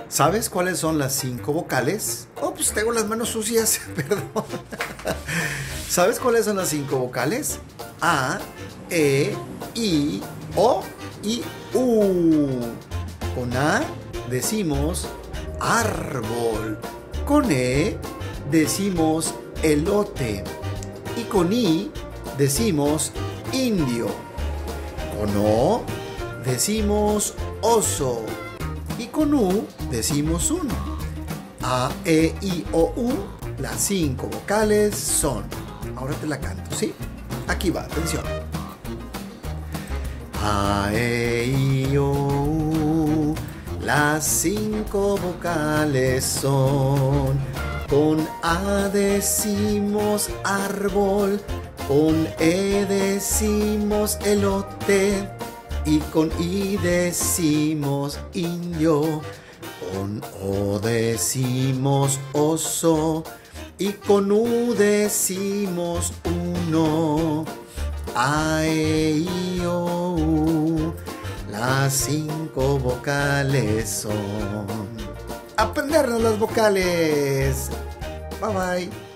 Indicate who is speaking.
Speaker 1: ¿Sabes cuáles son las 5 vocales? Oh, pues tengo las manos sucias, perdón. ¿Sabes cuáles son las 5 vocales? A, E, I, O y U. Con A decimos árbol. Con E decimos elote. Y con I decimos indio. Con O decimos oso. Y con U decimos uno. A, E, I, O, U. Las 5 vocales son. Ahora te la canto, ¿sí? Aquí va, atención. A, E, I, O, U. Las 5 vocales son. Con A decimos árbol. Con E decimos elote. Y con I decimos indio. Con O decimos oso. Y con U decimos uno. A, E, I, O, U. Las 5 vocales son. Aprendernos las vocales. Bye bye.